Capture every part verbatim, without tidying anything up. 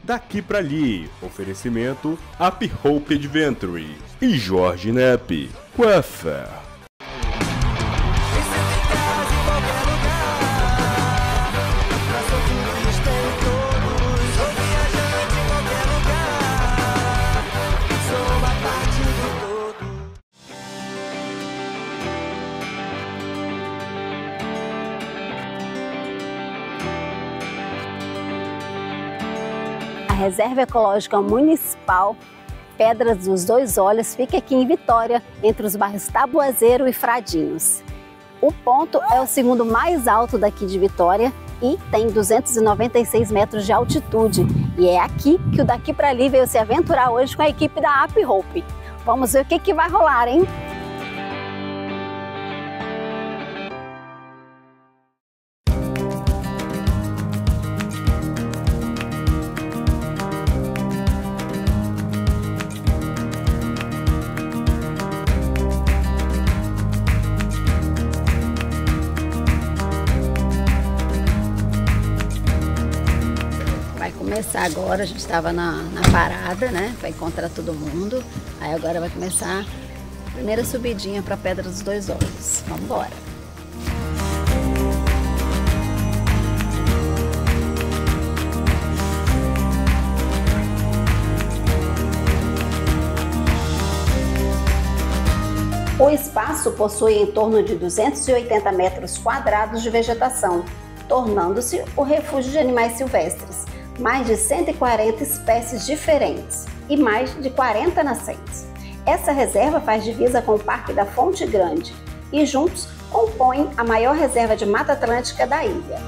Daqui Pra Ali. Oferecimento Up Hope Adventure e Jorge Nepe. Quafer. A Reserva Ecológica Municipal Pedras dos Dois Olhos fica aqui em Vitória, entre os bairros Tabuazeiro e Fradinhos. O ponto é o segundo mais alto daqui de Vitória e tem duzentos e noventa e seis metros de altitude. E é aqui que o Daqui Pra Ali veio se aventurar hoje com a equipe da Up Hope. Vamos ver o que que vai rolar, hein? Começar agora, a gente estava na, na parada, né, para encontrar todo mundo. Aí agora vai começar a primeira subidinha para a Pedra dos Dois Olhos. Vamos embora. O espaço possui em torno de duzentos e oitenta metros quadrados de vegetação, tornando-se o refúgio de animais silvestres. Mais de cento e quarenta espécies diferentes e mais de quarenta nascentes. Essa reserva faz divisa com o Parque da Fonte Grande e juntos compõem a maior reserva de Mata Atlântica da ilha.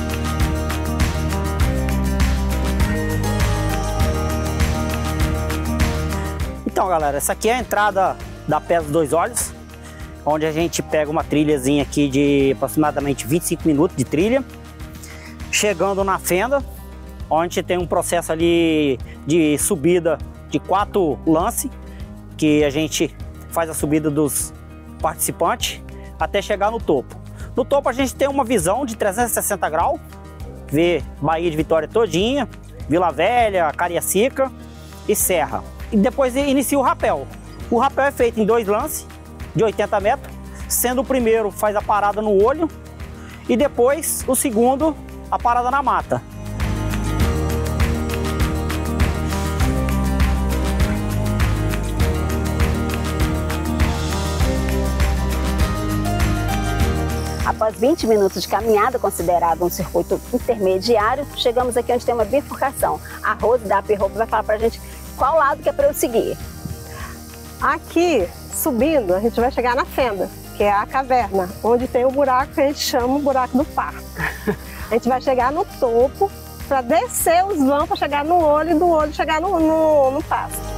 Então, galera, essa aqui é a entrada da Pedra dos Dois Olhos, onde a gente pega uma trilhazinha aqui de aproximadamente vinte e cinco minutos de trilha, chegando na fenda, onde tem um processo ali de subida de quatro lances, que a gente faz a subida dos participantes até chegar no topo. No topo a gente tem uma visão de trezentos e sessenta graus, vê Baía de Vitória todinha, Vila Velha, Cariacica e Serra. E depois inicia o rapel. O rapel é feito em dois lances de oitenta metros, sendo o primeiro faz a parada no olho e depois o segundo a parada na mata. Após vinte minutos de caminhada, considerado um circuito intermediário, chegamos aqui onde tem uma bifurcação. A Rose da Up Hope vai falar pra gente qual lado que é para eu seguir. Aqui, subindo, a gente vai chegar na fenda, que é a caverna, onde tem o buraco que a gente chama o buraco do parto. A gente vai chegar no topo para descer os vãos para chegar no olho e do olho chegar no, no, no pasto.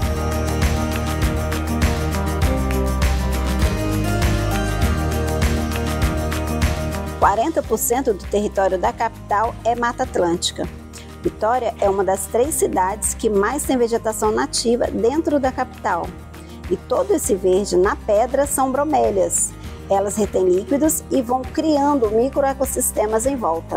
quarenta por cento do território da capital é Mata Atlântica. Vitória é uma das três cidades que mais tem vegetação nativa dentro da capital. E todo esse verde na pedra são bromélias. Elas retêm líquidos e vão criando microecossistemas em volta.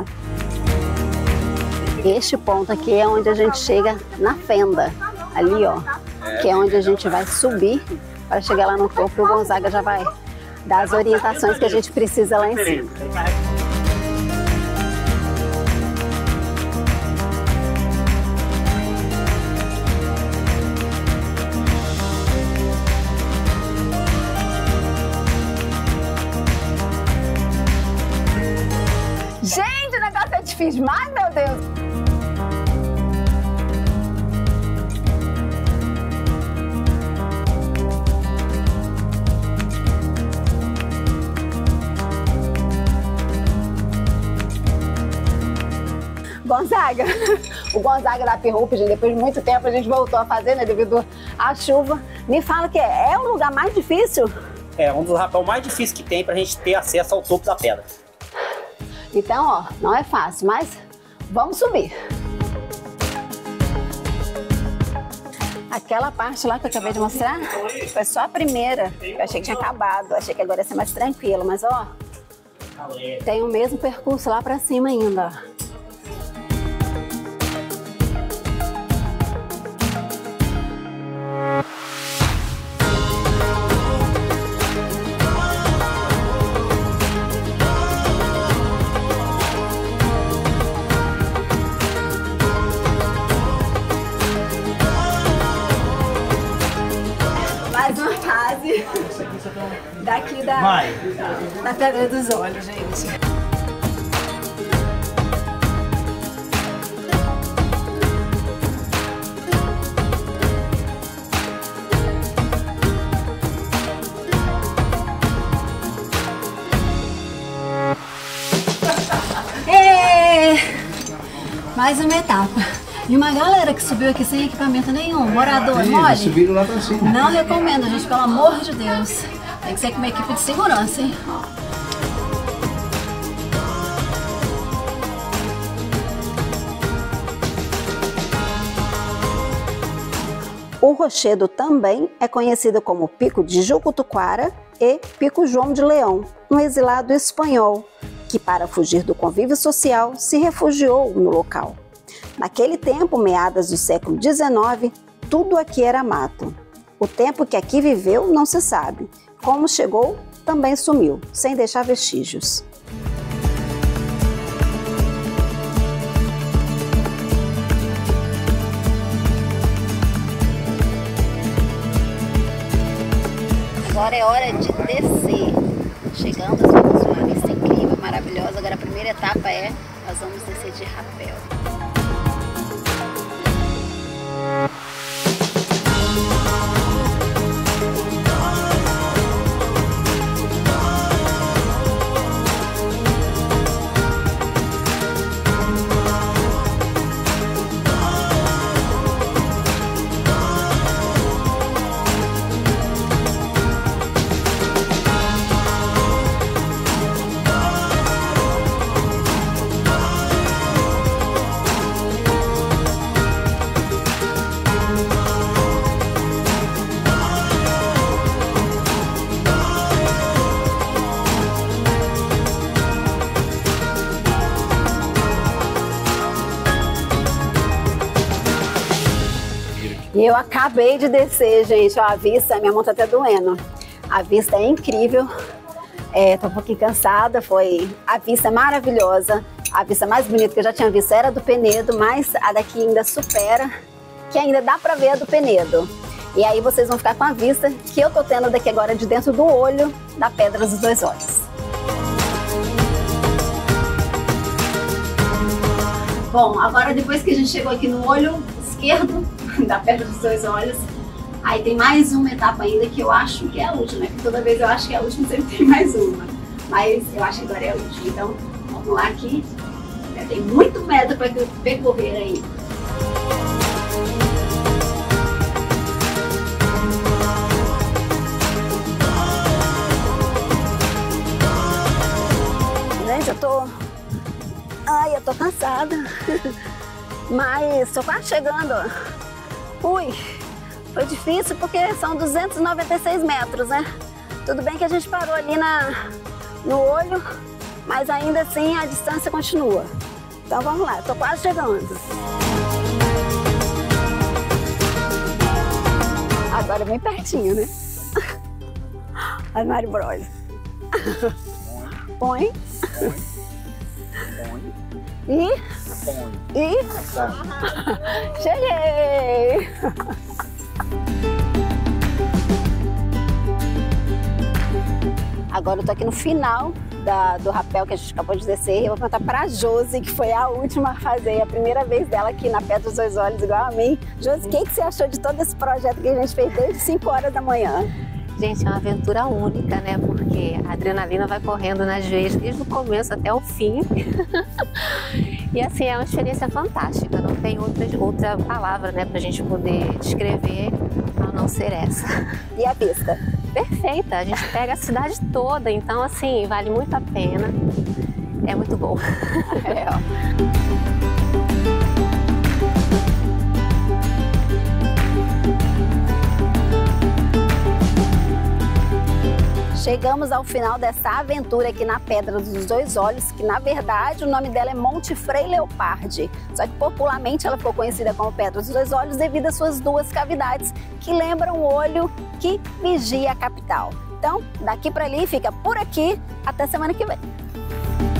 Este ponto aqui é onde a gente chega na fenda, ali ó, que é onde a gente vai subir para chegar lá no topo. O Gonzaga já vai dar as orientações que a gente precisa lá em cima. Gente, o negócio é difícil demais, meu Deus! Gonzaga, o Gonzaga da Up Hope, depois de muito tempo a gente voltou a fazer, né, devido à chuva. Me fala que é, é o lugar mais difícil? É um dos rapéis mais difíceis que tem pra gente ter acesso ao topo da pedra. Então, ó, não é fácil, mas vamos subir. Aquela parte lá que eu acabei de mostrar foi só a primeira. Eu achei que tinha acabado, achei que agora ia ser mais tranquilo, mas ó, tem o mesmo percurso lá pra cima ainda, ó. daqui da, Vai. da Pedra dos Olhos, gente. Mais uma etapa. E uma galera que subiu aqui sem equipamento nenhum, morador, Sim, mole. subiram lá pra cima. Não recomendo, gente, pelo amor de Deus. Tem que ser com uma equipe de segurança, hein? O rochedo também é conhecido como Pico de Jucutuquara e Pico João de Leão, um exilado espanhol que, para fugir do convívio social, se refugiou no local. Naquele tempo, meados do século dezenove, tudo aqui era mato. O tempo que aqui viveu não se sabe. Como chegou, também sumiu, sem deixar vestígios. Agora é hora de descer. Chegamos, vamos uma vista incrível, maravilhosa. Agora a primeira etapa é, nós vamos descer de rapel. E eu acabei de descer, gente, ó, a vista, minha mão tá até doendo. A vista é incrível, é, tô um pouquinho cansada, foi a vista é maravilhosa. A vista mais bonita que eu já tinha visto era a do Penedo, mas a daqui ainda supera, que ainda dá pra ver a do Penedo. E aí vocês vão ficar com a vista que eu tô tendo daqui agora de dentro do olho da Pedra dos Dois Olhos. Bom, agora depois que a gente chegou aqui no olho esquerdo da Pedra dos Dois Olhos, aí tem mais uma etapa ainda que eu acho que é a última, né? Porque toda vez eu acho que é a última, sempre tem mais uma. Mas eu acho que agora é a última, então vamos lá aqui. Tem muito metro para percorrer aí. Gente, eu tô... Ai, eu tô cansada. Mas tô quase chegando. Ui, foi difícil porque são duzentos e noventa e seis metros, né? Tudo bem que a gente parou ali na, no olho, mas ainda assim a distância continua. Então vamos lá, tô quase chegando. Agora bem pertinho, né? Ai, Mário Bros. Põe. E? E? Cheguei! Agora eu tô aqui no final da, do rapel que a gente acabou de descer. Eu vou perguntar pra Josi, que foi a última a fazer, a primeira vez dela aqui na Pedra dos Dois Olhos, igual a mim. Josi, o que, que você achou de todo esse projeto que a gente fez desde cinco horas da manhã? Gente, é uma aventura única, né? Porque a adrenalina vai correndo nas veias desde o começo até o fim. E assim, é uma experiência fantástica. Não tem outra, outra palavra, né, pra gente poder descrever a não ser essa. E a vista? Perfeita. A gente pega a cidade toda, então assim, vale muito a pena. É muito bom. É, ó. Chegamos ao final dessa aventura aqui na Pedra dos Dois Olhos, que na verdade o nome dela é Monte Frei Leopardi. Só que popularmente ela ficou conhecida como Pedra dos Dois Olhos devido às suas duas cavidades, que lembram o olho que vigia a capital. Então, daqui para ali, fica por aqui. Até semana que vem.